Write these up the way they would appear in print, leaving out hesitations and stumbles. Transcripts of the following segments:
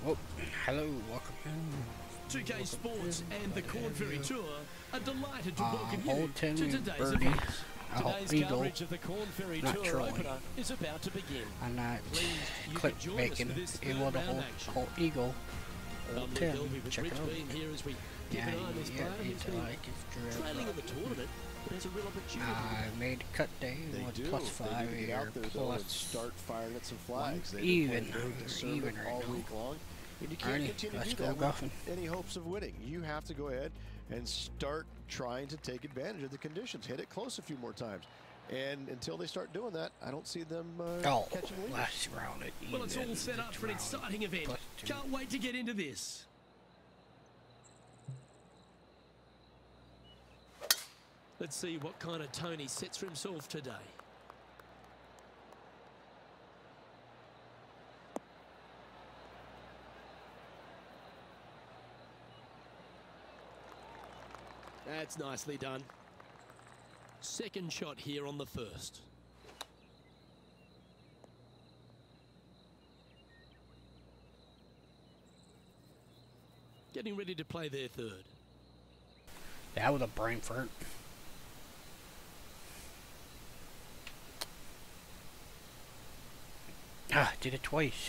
Oh, hello, welcome in. 2K Sports and the Corn Ferry Tour are delighted to welcome you Old Tim to today's Birdie. event. I hope Today's Eagle, coverage of the Corn Ferry not Tour trolling. opener is about to begin. I'm not Pleased you click could join us making for this able third to round hold action. Eagle. I'm Old Luke Tim, Elvey with check Rich it out. being here as we keep Yeah, an eye on this player who's it's been like it's trailing in the tournament, but has a real opportunity. I made cut day with plus 5 They need to get here, out there though and plus start firing at some flags. They've even, been playing very conservative even right all now. week long, and you can't Alrighty, continue let's to do go that golfing. with any hopes of winning. You have to go ahead and start trying to take advantage of the conditions. Hit it close a few more times. And until they start doing that, I don't see them catching leads. last round at Well, it's all even, set up for an next round, exciting event. plus 2. Can't wait to get into this. Let's see what kind of tone he sets for himself today. That's nicely done. Second shot here on the first. Getting ready to play their third. That was a brain fart. Ah, did it twice.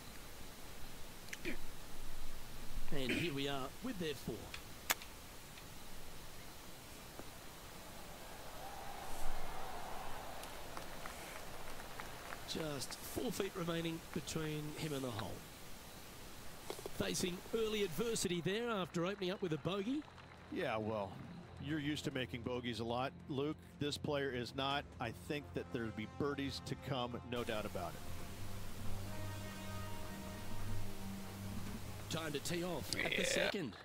And here we are with their fourth. Just 4 feet remaining between him and the hole. Facing early adversity there after opening up with a bogey. Yeah, well, you're used to making bogeys a lot, Luke. This player is not. I think that there'll be birdies to come, no doubt about it. Time to tee off at the second.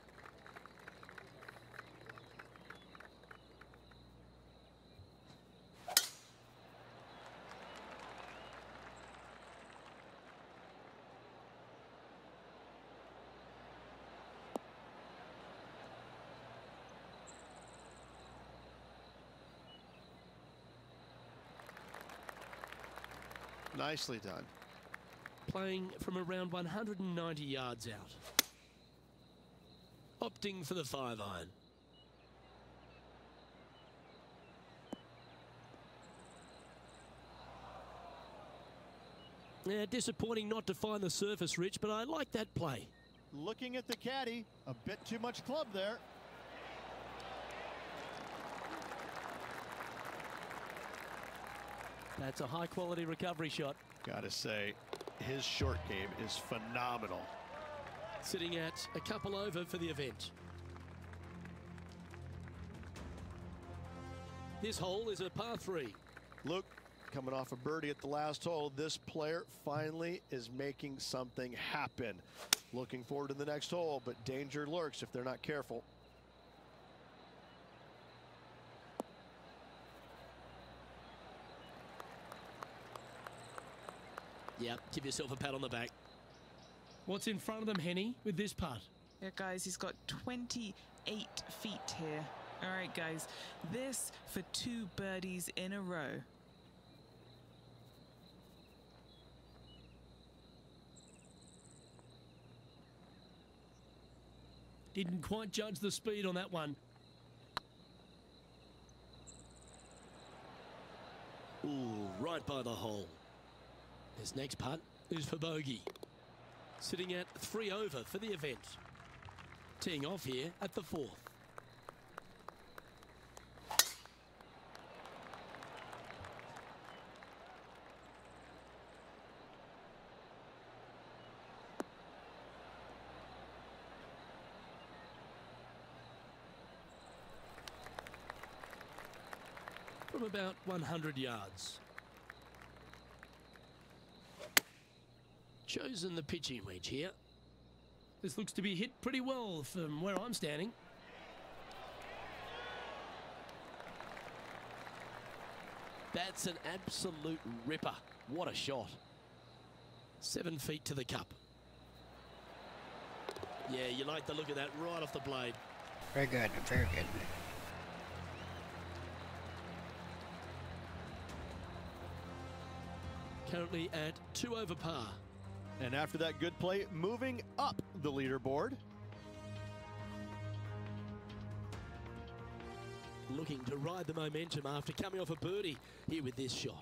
Nicely done. Playing from around 190 yards out. Opting for the 5-iron. Yeah, disappointing not to find the surface, Rich, but I like that play. Looking at the caddy, a bit too much club there. That's a high-quality recovery shot. Gotta say, his short game is phenomenal. Sitting at a couple over for the event. This hole is a par 3. Luke, coming off a birdie at the last hole, this player finally is making something happen. Looking forward to the next hole, but danger lurks if they're not careful. Yep, give yourself a pat on the back. What's in front of them, Henny, with this putt? Yeah, guys, he's got 28 feet here. All right, guys, this for 2 birdies in a row. Didn't quite judge the speed on that one. Ooh, right by the hole. His next putt is for bogey. Sitting at 3 over for the event. Teeing off here at the 4th. From about 100 yards. Chosen the pitching wedge here. This looks to be hit pretty well from where I'm standing. That's an absolute ripper. What a shot. 7 feet to the cup. Yeah, you like the look of that right off the blade. Very good, very good. Currently at 2 over par. And after that good play, moving up the leaderboard. Looking to ride the momentum after coming off a birdie here with this shot.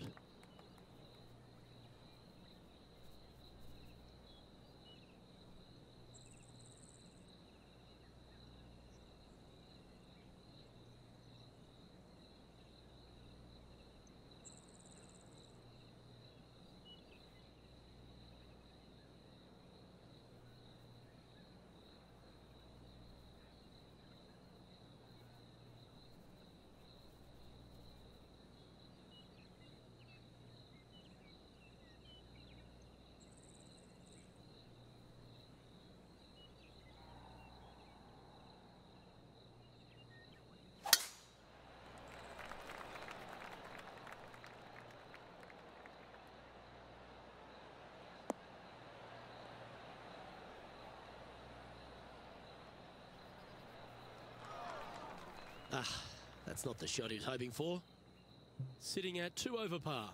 That's not the shot he was hoping for. Sitting at 2 over par.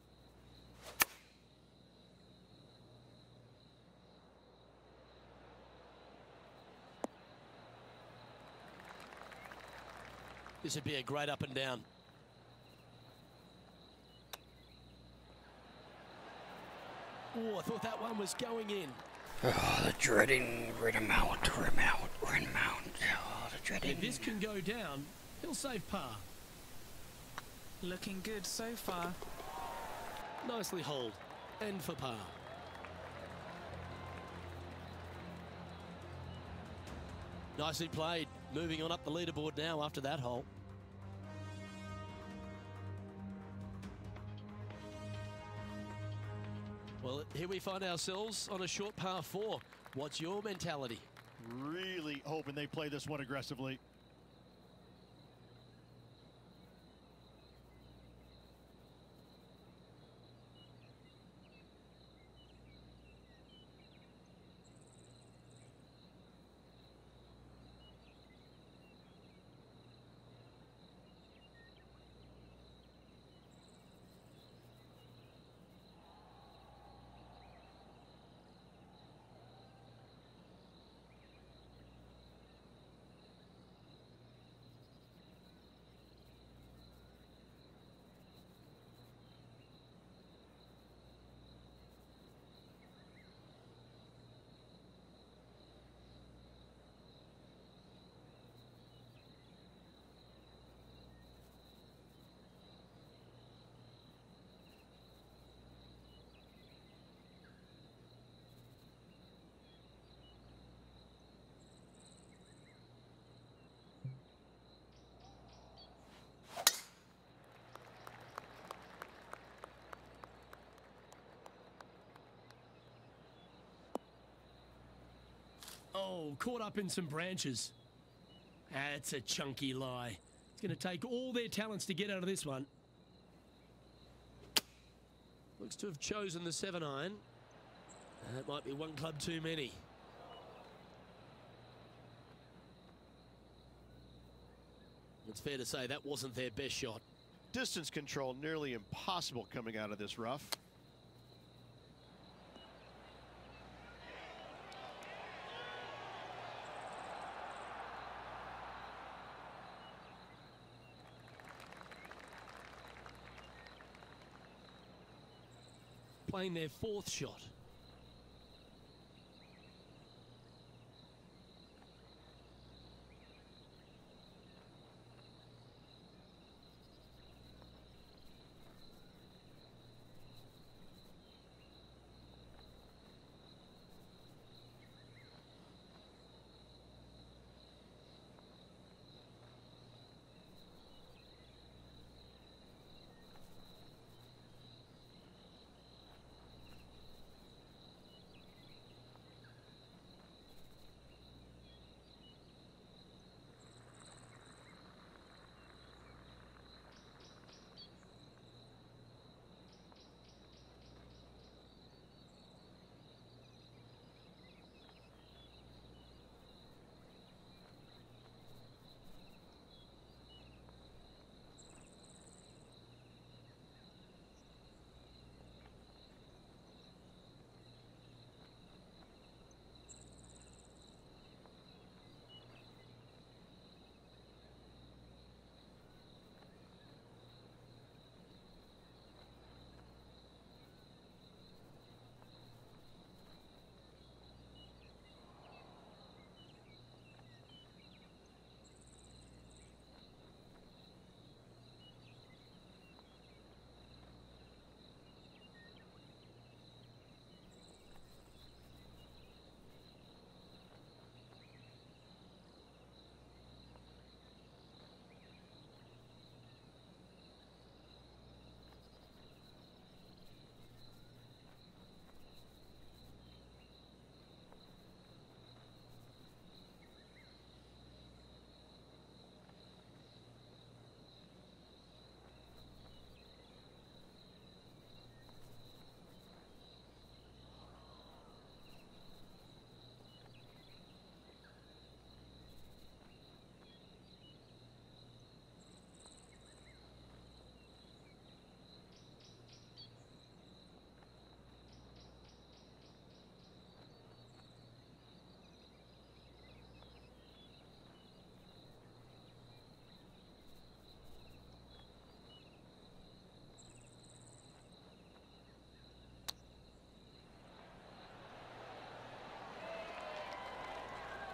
This would be a great up and down. Oh, I thought that one was going in. Oh, the dreading rim out. Oh, the dreading. If this can go down, he'll save par. Looking good so far. Nicely holed. And for par. Nicely played. Moving on up the leaderboard now after that hole. Well, here we find ourselves on a short par 4. What's your mentality? Really hoping they play this one aggressively. Oh, caught up in some branches. That's a chunky lie. It's going to take all their talents to get out of this one. Looks to have chosen the 7-iron. That might be one club too many. It's fair to say that wasn't their best shot. Distance control nearly impossible coming out of this rough. Playing their 4th shot.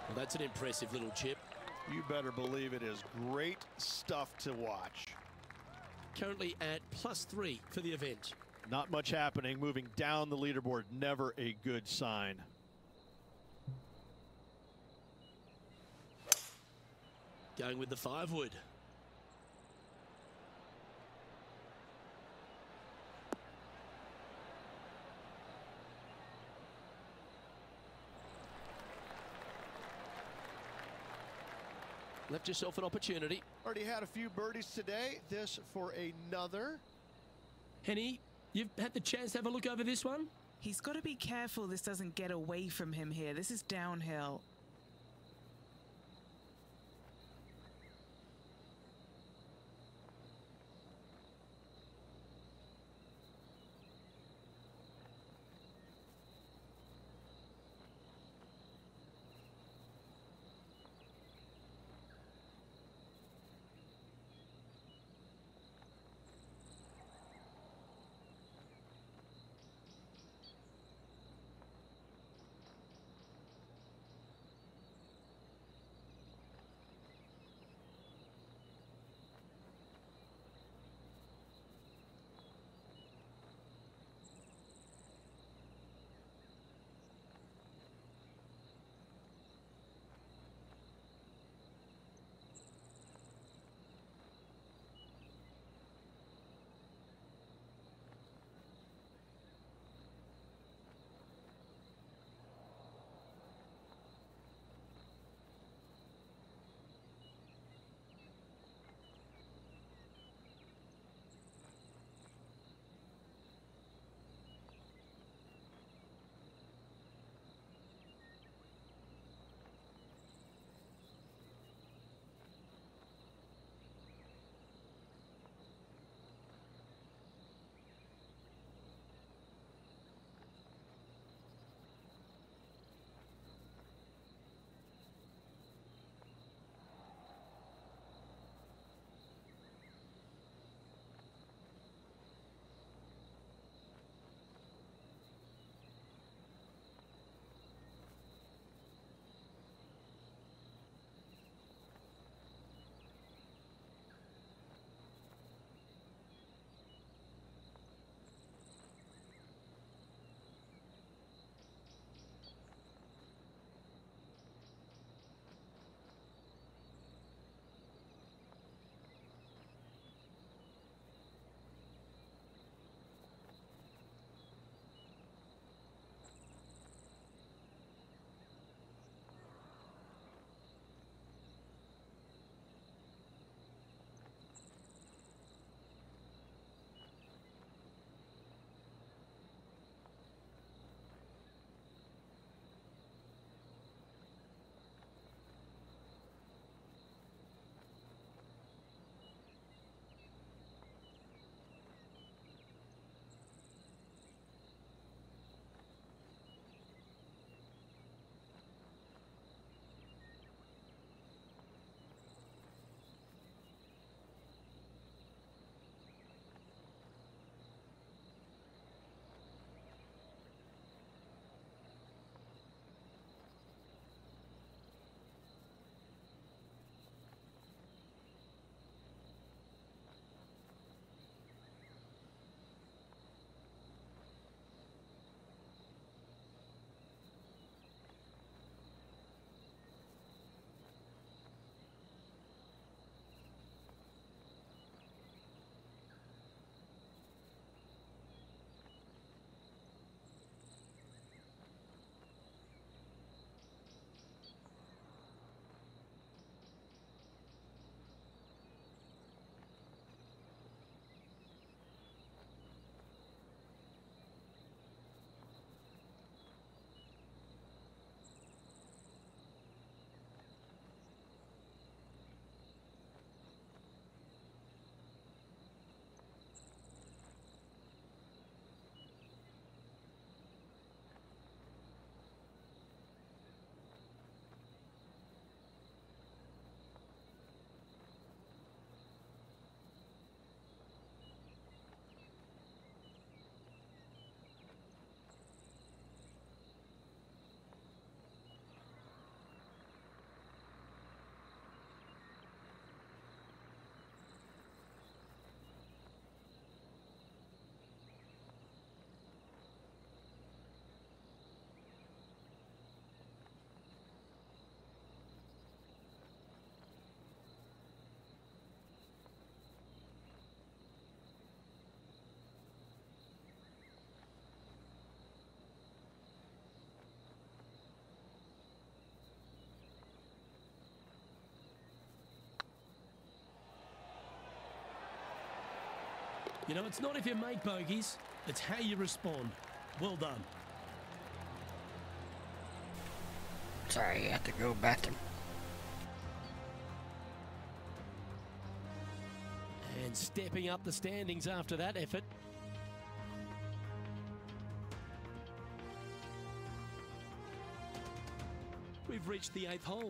Well, that's an impressive little chip. You better believe it is great stuff to watch. Currently at +3 for the event. Not much happening. Moving down the leaderboard, never a good sign. Going with the 5-wood. Left yourself an opportunity. Already had a few birdies today. This for another. Henny, you've had the chance to have a look over this one? He's got to be careful this doesn't get away from him here. This is downhill. You know, it's not if you make bogeys, it's how you respond. Well done. Sorry, I had to go bathroom. And stepping up the standings after that effort. We've reached the 8th hole.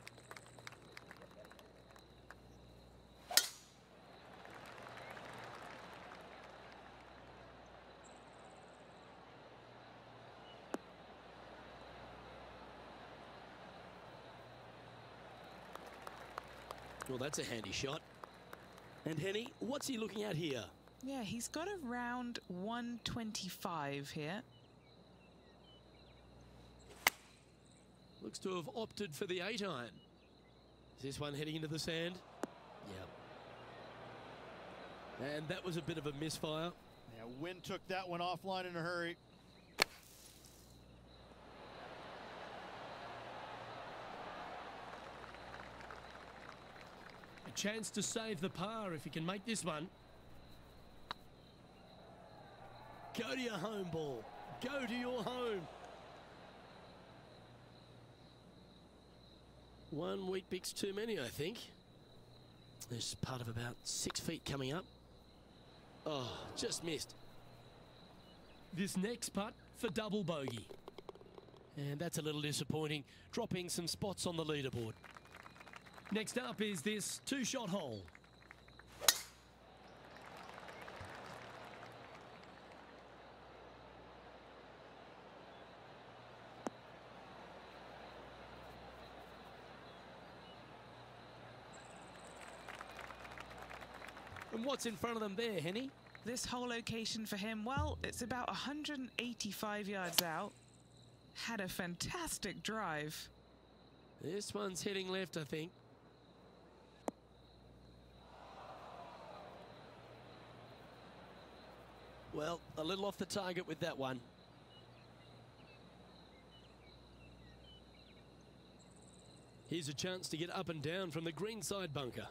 Well, that's a handy shot. And Henny, what's he looking at here? Yeah, he's got around 125 here. Looks to have opted for the 8-iron. Is this one heading into the sand? Yep. And that was a bit of a misfire. Yeah, Wynn took that one offline in a hurry. A chance to save the par if he can make this one. Go to your home, ball. Go to your home. One wheat bix too many, I think. There's part of about 6 feet coming up. Oh, just missed. This next putt for double bogey. And that's a little disappointing, dropping some spots on the leaderboard. Next up is this 2-shot hole. And what's in front of them there, Henny? This whole location for him, well, it's about 185 yards out. Had a fantastic drive. This one's heading left, I think. Well, a little off the target with that one. Here's a chance to get up and down from the greenside bunker.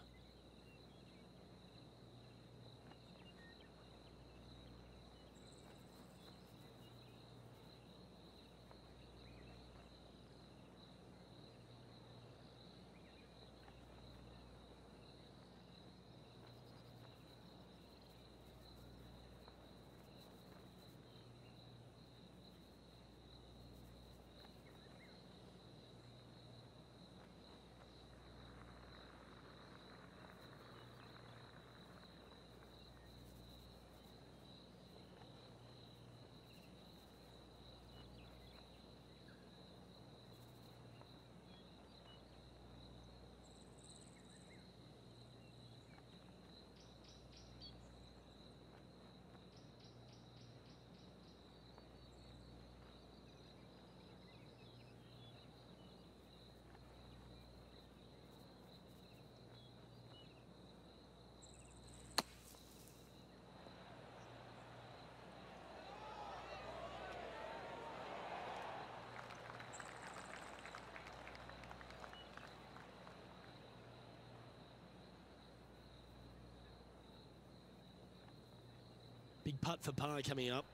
Big putt for par coming up.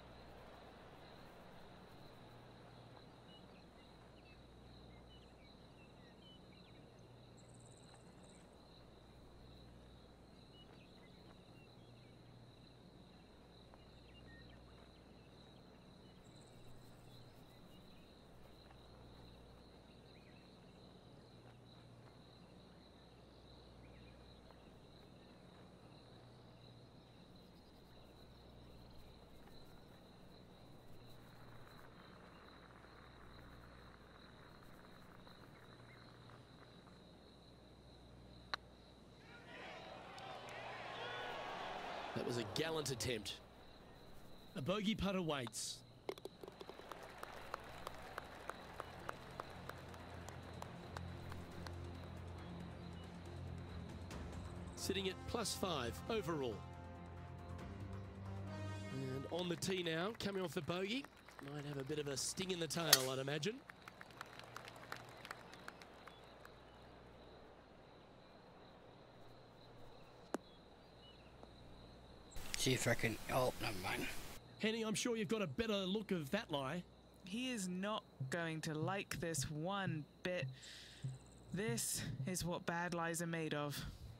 That was a gallant attempt. A bogey putt awaits. Sitting at +5 overall. And on the tee now, coming off the bogey. Might have a bit of a sting in the tail, I'd imagine. see if I can. Oh, never mind. Henny, I'm sure you've got a better look of that lie. He is not going to like this one bit. This is what bad lies are made of.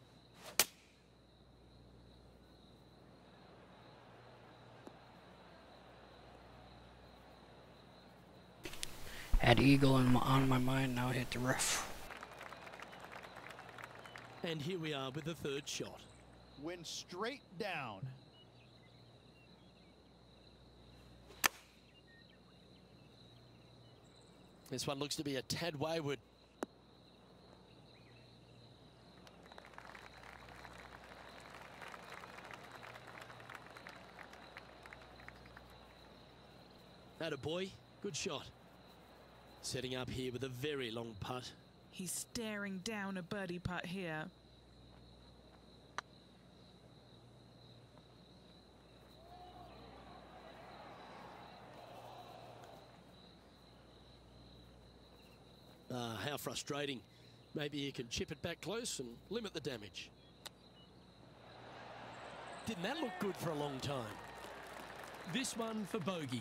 Had eagle on my mind, now hit the rough. And here we are with the third shot. Wind straight down. This one looks to be a tad wayward. Atta boy, good shot. Setting up here with a very long putt. He's staring down a birdie putt here. How frustrating. Maybe he can chip it back close and limit the damage. Didn't that look good for a long time? This one for bogey.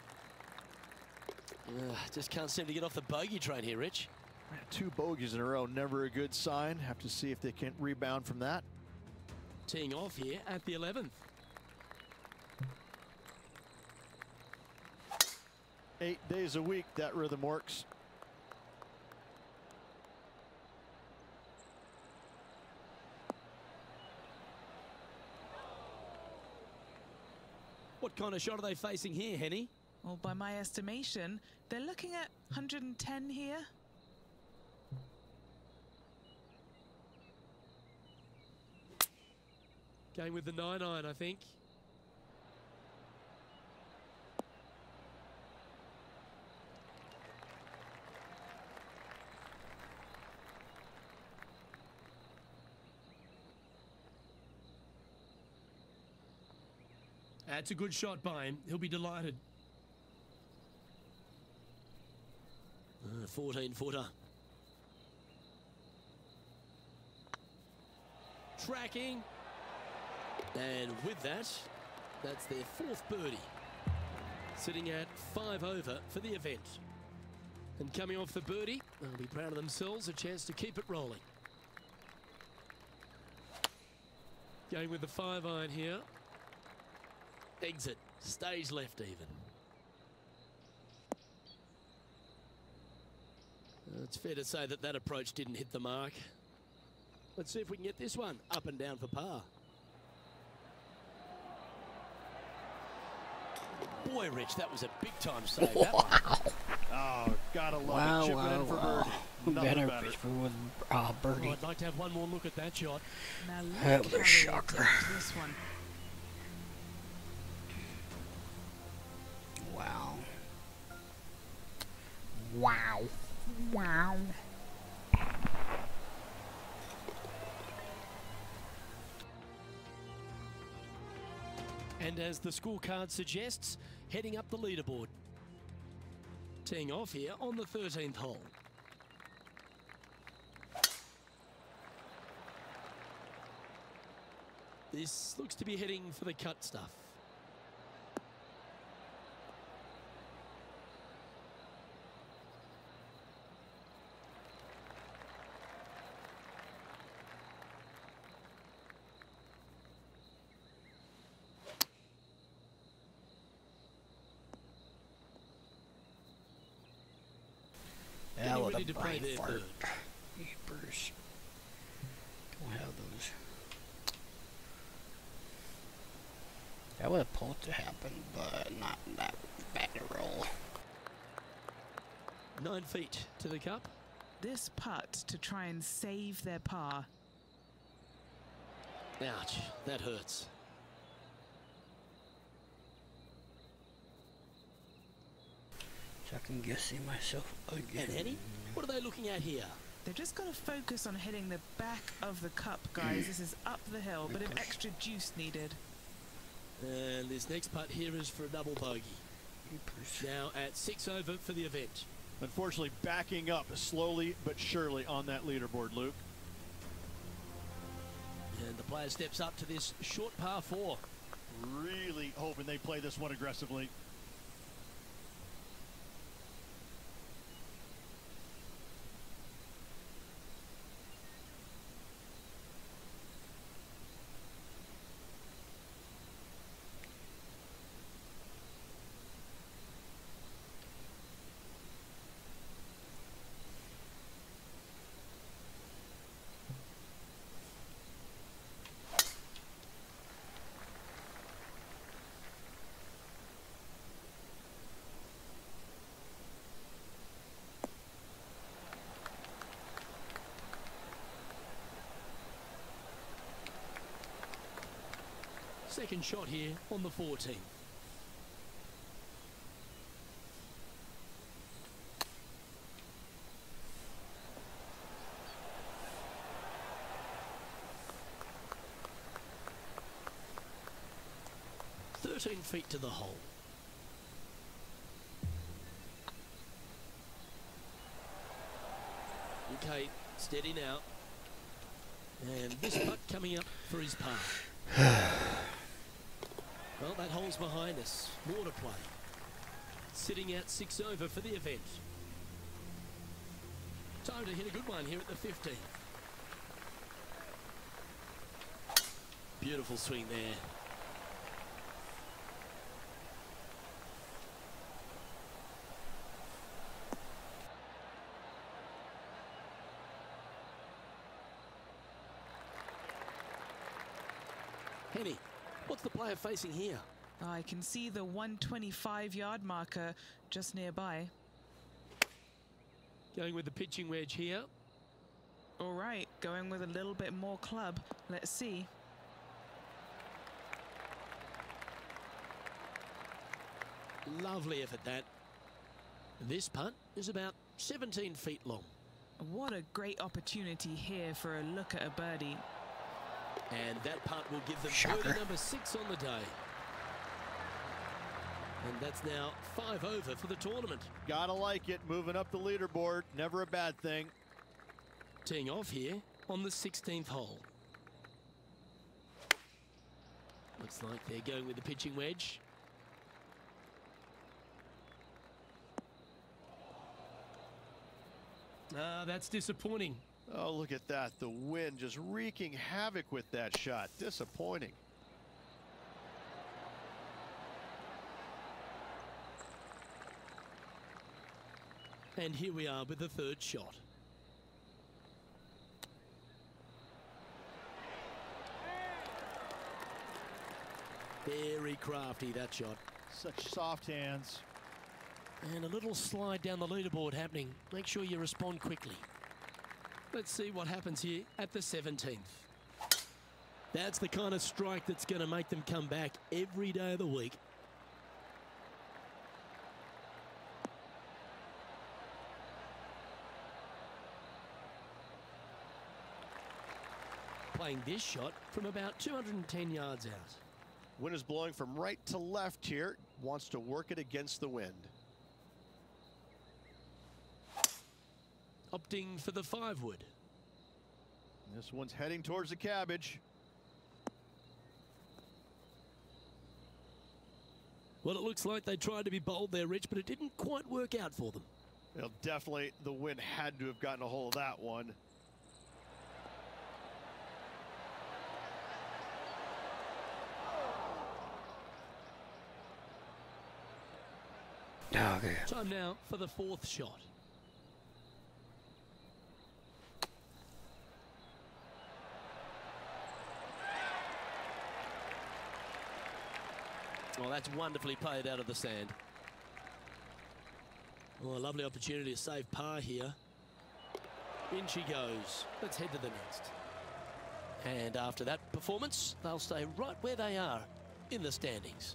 Just can't seem to get off the bogey train here, Rich. 2 bogeys in a row, never a good sign. Have to see if they can rebound from that. Teeing off here at the 11th. 8 days a week, that rhythm works. What kind of shot are they facing here, Henny? Well, by my estimation, they're looking at 110 here. Going with the 9-iron, I think. That's a good shot by him. He'll be delighted. 14-footer. Tracking. And with that, that's their 4th birdie. Sitting at 5 over for the event. And coming off the birdie, they'll be proud of themselves, a chance to keep it rolling. Going with the 5-iron here. Exit, stage left even. It's fair to say that that approach didn't hit the mark. Let's see if we can get this one up and down for par. Boy, Rich, that was a big time save. That one. Oh, gotta love it. Chip it in for birdie. Nothing better. With birdie. Oh, I'd like to have one more look at that shot. Now That look was a how shocker. they attacked this one. Wow. Wow. Wow. And as the scorecard suggests, heading up the leaderboard. Teeing off here on the 13th hole. This looks to be heading for the cut stuff. Hell of ready a to play brain their fart. third. Jeepers. Don't have those. That was supposed to happen, but not that bad a roll. 9 feet to the cup. This putt to try and save their par. Ouch, that hurts. Second guessing myself again. And Henny, what are they looking at here? They've just got to focus on hitting the back of the cup, guys. This is up the hill, but an extra juice needed. And this next putt here is for a double bogey. Jeepers. Now at 6 over for the event. Unfortunately, backing up slowly but surely on that leaderboard, Luke. And the player steps up to this short par 4. Really hoping they play this one aggressively. Second shot here on the 14th. Feet to the hole. Okay, steady now. And this putt coming up for his par. Well, that hole's behind us. More to play. Sitting out 6 over for the event. Time to hit a good one here at the 15th. Beautiful swing there. Henny, what's the player facing here? I can see the 125-yard marker just nearby. Going with the pitching wedge here. All right, going with a little bit more club. Let's see. Lovely effort that. This putt is about 17 feet long. What a great opportunity here for a look at a birdie. And that putt will give them birdie number 6 on the day. And that's now 5 over for the tournament. Gotta like it, moving up the leaderboard, never a bad thing. Teeing off here on the 16th hole. Looks like they're going with the pitching wedge. That's disappointing. Oh, look at that. The wind just wreaking havoc with that shot. Disappointing. And here we are with the third shot. Very crafty, that shot. Such soft hands. And a little slide down the leaderboard happening. Make sure you respond quickly. Let's see what happens here at the 17th. That's the kind of strike that's going to make them come back every day of the week. Playing this shot from about 210 yards out. Wind is blowing from right to left here. Wants to work it against the wind. Opting for the 5-wood. This one's heading towards the cabbage. Well, it looks like they tried to be bold there, Rich, but it didn't quite work out for them. Well, definitely the wind had to have gotten a hold of that one. Okay. Time now for the 4th shot. Well, that's wonderfully played out of the sand. Well, a lovely opportunity to save par here. In she goes. Let's head to the next. And after that performance, they'll stay right where they are in the standings.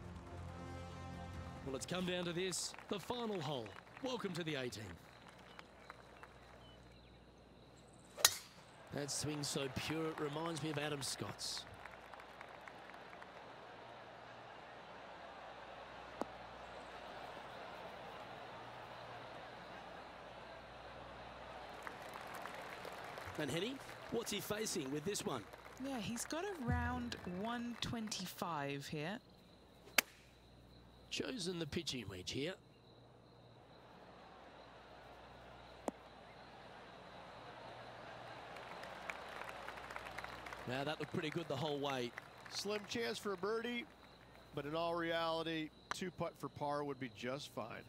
Well, it's come down to this, the final hole. Welcome to the 18th. That swing's so pure, it reminds me of Adam Scott's. And Henny, what's he facing with this one? Yeah, he's got around 125 here. Chosen the pitching wedge here. Now that looked pretty good the whole way. Slim chance for a birdie, but in all reality, 2-putt for par would be just fine.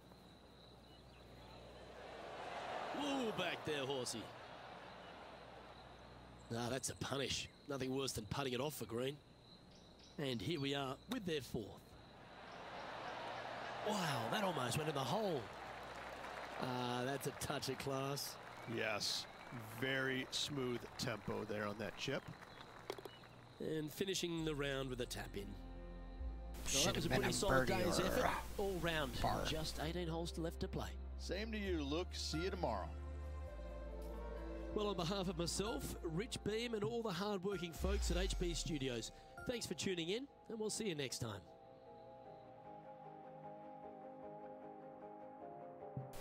Ooh, back there, horsey. Nah, that's a punish. Nothing worse than putting it off for green. And here we are with their 4th. Wow, that almost went in the hole. That's a touch of class. Yes, very smooth tempo there on that chip. And finishing the round with a tap in. Well, Should that was a have been pretty a solid birdie day's or effort. a All round. par. Just 18 holes left to play. Same to you, Luke. See you tomorrow. Well, on behalf of myself, Rich Beam, and all the hard-working folks at HB Studios, thanks for tuning in, and we'll see you next time.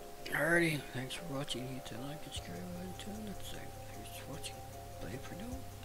Alrighty, thanks for watching. Hit the like and subscribe button. Until next time, thanks for watching. Bye for now.